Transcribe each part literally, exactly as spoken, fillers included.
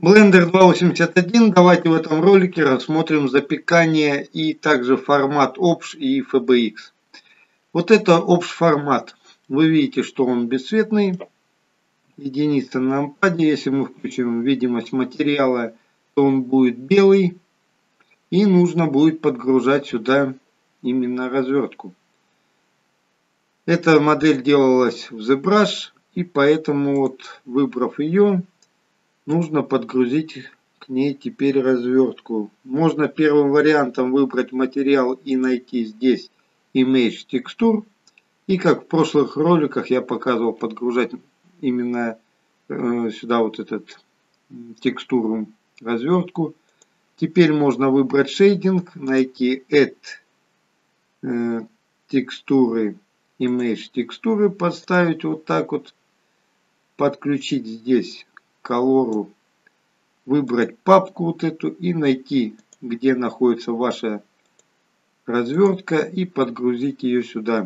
Blender два восемьдесят один. Давайте в этом ролике рассмотрим запекание и также формат о пэ ш и эф бэ икс. Вот это о пэ ш формат. Вы видите, что он бесцветный. Единица на нампаде. Если мы включим видимость материала, то он будет белый. И нужно будет подгружать сюда именно развертку. Эта модель делалась в ZBrush. И поэтому, вот, выбрав ее, нужно подгрузить к ней теперь развертку. Можно первым вариантом выбрать материал и найти здесь Image Texture. И как в прошлых роликах я показывал, подгружать именно э, сюда вот этот текстуру развертку. Теперь можно выбрать шейдинг, найти Add э, текстуры, Image текстуры, подставить вот так вот, подключить здесь колору, выбрать папку вот эту и найти, где находится ваша развертка, и подгрузить ее сюда.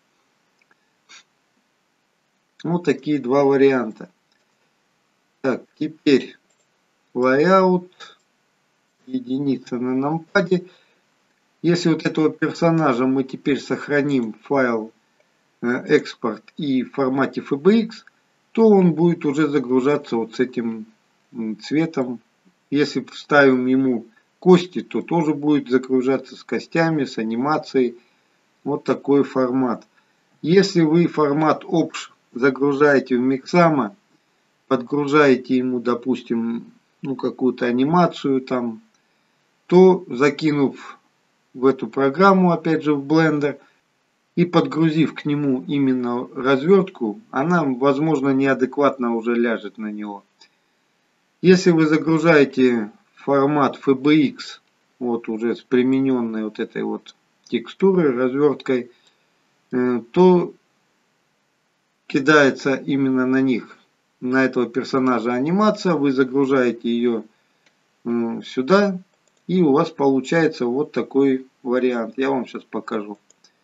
Вот такие два варианта. Так, теперь layout, единица на нампаде. Если вот этого персонажа мы теперь сохраним файл э, экспорт и в формате эф бэ икс, то он будет уже загружаться вот с этим цветом. Если вставим ему кости, то тоже будет загружаться с костями, с анимацией. Вот такой формат. Если вы формат о пэ ш загружаете в Mixamo, подгружаете ему, допустим, ну, какую-то анимацию там, то, закинув в эту программу, опять же в Blender, и подгрузив к нему именно развертку, она, возможно, неадекватно уже ляжет на него. Если вы загружаете формат эф бэ икс, вот уже с примененной вот этой вот текстурой, разверткой, то кидается именно на них, на этого персонажа анимация, вы загружаете ее сюда, и у вас получается вот такой вариант. Я вам сейчас покажу.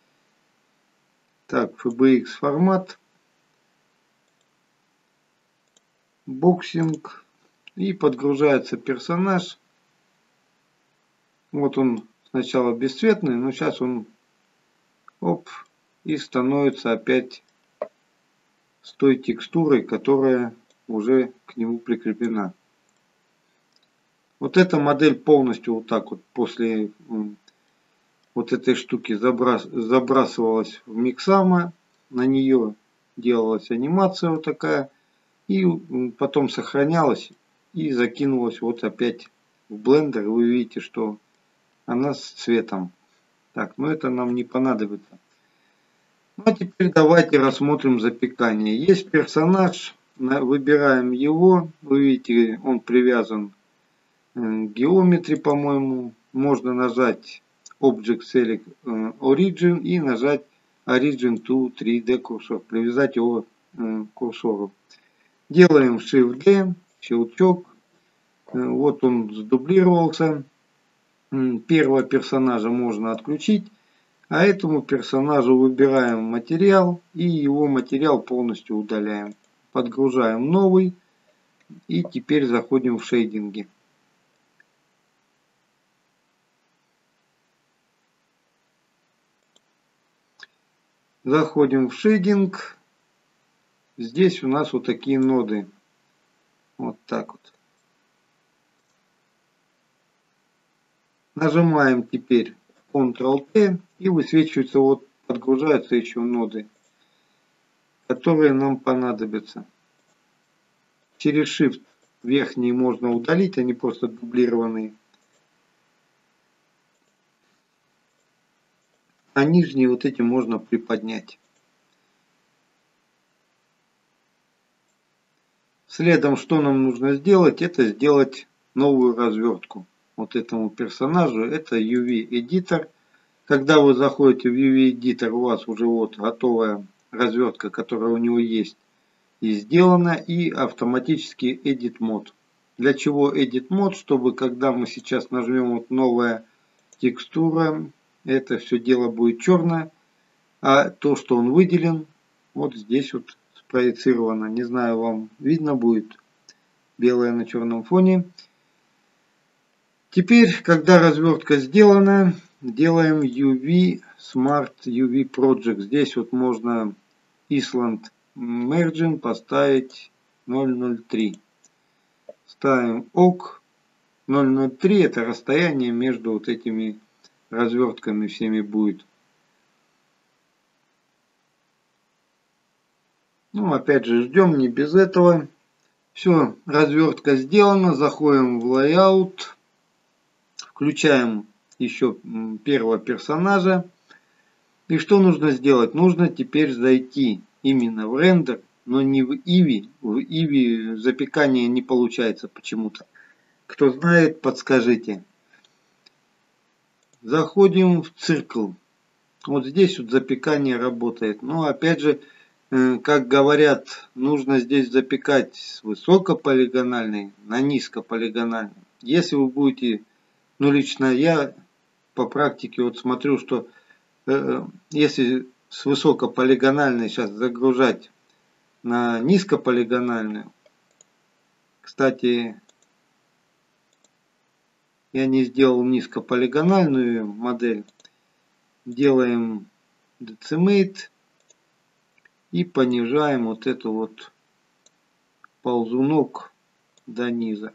Так, эф бэ икс формат, боксинг, и подгружается персонаж. Вот он сначала бесцветный, но сейчас он оп, и становится опять с той текстурой, которая уже к нему прикреплена. Вот эта модель полностью вот так вот после вот этой штуки забрас, забрасывалась в Mixamo, на нее делалась анимация вот такая, и потом сохранялась и закинулась вот опять в Blender. Вы видите, что она с цветом. Так, но это нам не понадобится. Ну а теперь давайте рассмотрим запекание. Есть персонаж, выбираем его. Вы видите, он привязан к Geometry, по-моему. Можно нажать Object Select Origin и нажать Origin to три дэ курсор. Привязать его к курсору. Делаем Shift D, щелчок. Вот он сдублировался. Первого персонажа можно отключить. А этому персонажу выбираем материал и его материал полностью удаляем. Подгружаем новый и теперь заходим в шейдинги. Заходим в шейдинг. Здесь у нас вот такие ноды. Вот так вот. Нажимаем теперь контрол тэ и высвечиваются, вот подгружаются еще ноды, которые нам понадобятся. Через Shift верхние можно удалить, они просто дублированные. А нижние вот эти можно приподнять. Следом, что нам нужно сделать, это сделать новую развертку. Вот этому персонажу, это ю ви-эдитор. Когда вы заходите в ю ви-эдитор, у вас уже вот готовая развертка, которая у него есть и сделана, и автоматически Edit Mode. Для чего Edit Mode? Чтобы когда мы сейчас нажмем вот новая текстура, это все дело будет черное, а то, что он выделен, вот здесь вот спроецировано. Не знаю, вам видно будет. белое на черном фоне. Теперь, когда развертка сделана, делаем ю ви Smart ю ви Project. Здесь вот можно Island Margin поставить ноль ноль три. Ставим ок. ноль ноль три это расстояние между вот этими развертками всеми будет. Ну, опять же, ждем не без этого. Все, развертка сделана. Заходим в Layout. Включаем еще первого персонажа. И что нужно сделать? Нужно теперь зайти именно в рендер, но не в Eevee. В Eevee запекание не получается почему-то. Кто знает, подскажите. Заходим в циркл. Вот здесь вот запекание работает. Но опять же, как говорят, нужно здесь запекать с высокополигональной на низкополигональной. Если вы будете, ну лично я по практике вот смотрю, что э, если с высокополигональной сейчас загружать на низкополигональную, кстати, я не сделал низкополигональную модель, делаем Decimate. И понижаем вот эту вот ползунок до низа.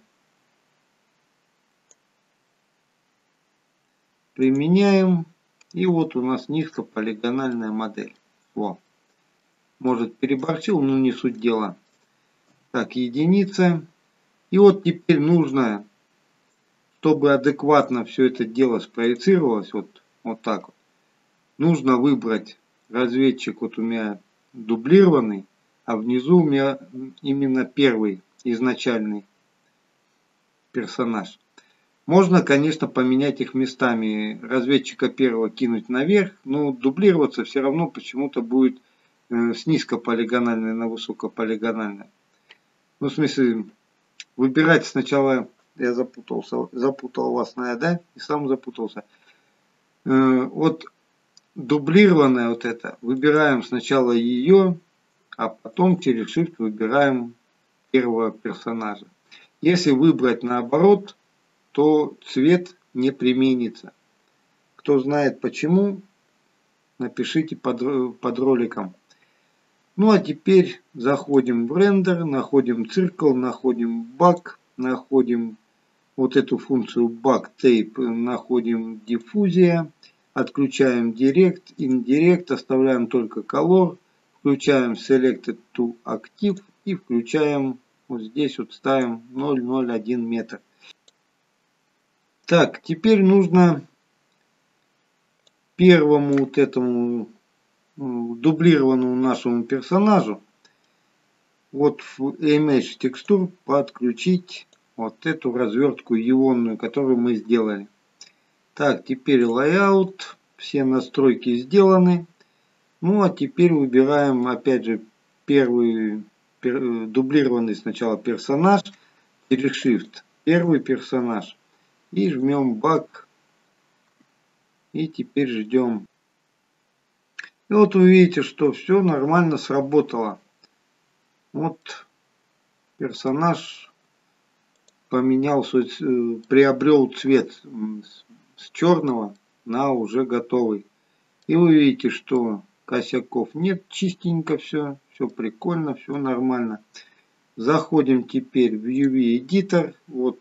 Применяем. И вот у нас низкополигональная модель. Во. Может переборчил, но не суть дела. Так, единица. И вот теперь нужно, чтобы адекватно все это дело спроецировалось, вот, вот так вот. Нужно выбрать разведчик, вот у меня дублированный, а внизу у меня именно первый изначальный персонаж. Можно, конечно, поменять их местами. Разведчика первого кинуть наверх, но дублироваться все равно почему-то будет с низкополигональной на высокополигональной. Ну, в смысле, выбирать сначала, я запутался, запутал вас, наверное, да? И сам запутался. Вот дублированная вот это, выбираем сначала ее, а потом через Shift выбираем первого персонажа. Если выбрать наоборот, то цвет не применится. Кто знает почему, напишите под, под роликом. Ну а теперь заходим в рендер, находим циркл, находим баг, находим вот эту функцию баг tape, находим диффузия. Отключаем Direct, Indirect, оставляем только Color, включаем Selected to Active и включаем, вот здесь вот ставим ноль ноль один метр. Так, теперь нужно первому вот этому дублированному нашему персонажу вот в Image Texture подключить вот эту развертку ионную, которую мы сделали. Так, теперь Layout, все настройки сделаны. Ну а теперь выбираем опять же первый пер, дублированный сначала персонаж, через Shift, первый персонаж. И жмем баг. И теперь ждем. И вот вы видите, что все нормально сработало. Вот персонаж поменялся, приобрел цвет с черного на уже готовый. И вы видите, что косяков нет, чистенько все, все прикольно, все нормально. Заходим теперь в ю ви Editor. Вот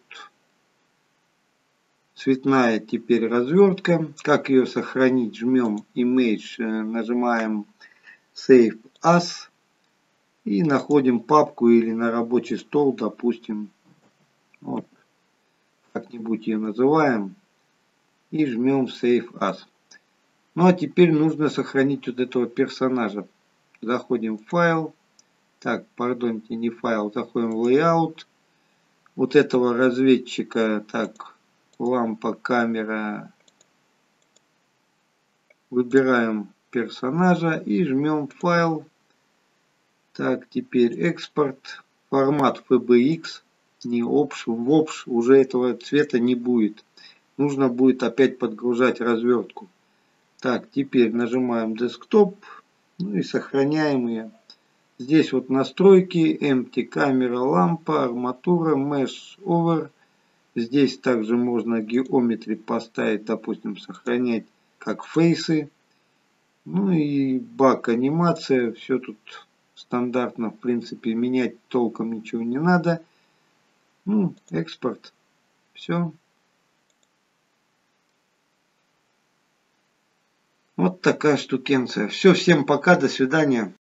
цветная теперь развертка. Как ее сохранить? Жмем Image, нажимаем Save As и находим папку или на рабочий стол, допустим, вот как-нибудь ее называем. И жмем Save As. Ну а теперь нужно сохранить вот этого персонажа. Заходим в файл. Так, пардоньте, не файл. Заходим в Layout. Вот этого разведчика. Так, лампа, камера. Выбираем персонажа и жмем файл. Так, теперь экспорт. Формат эф би экс. Не опш. В опш уже этого цвета не будет. Нужно будет опять подгружать развертку. Так, теперь нажимаем Desktop. Ну и сохраняем ее. Здесь вот настройки, Empty, камера, лампа, арматура, Mesh Over. Здесь также можно геометрии поставить, допустим, сохранять как фейсы. Ну и бак анимация. Все тут стандартно, в принципе, менять толком ничего не надо. Ну, экспорт. Все. Вот такая штукенция. Все, всем пока, до свидания.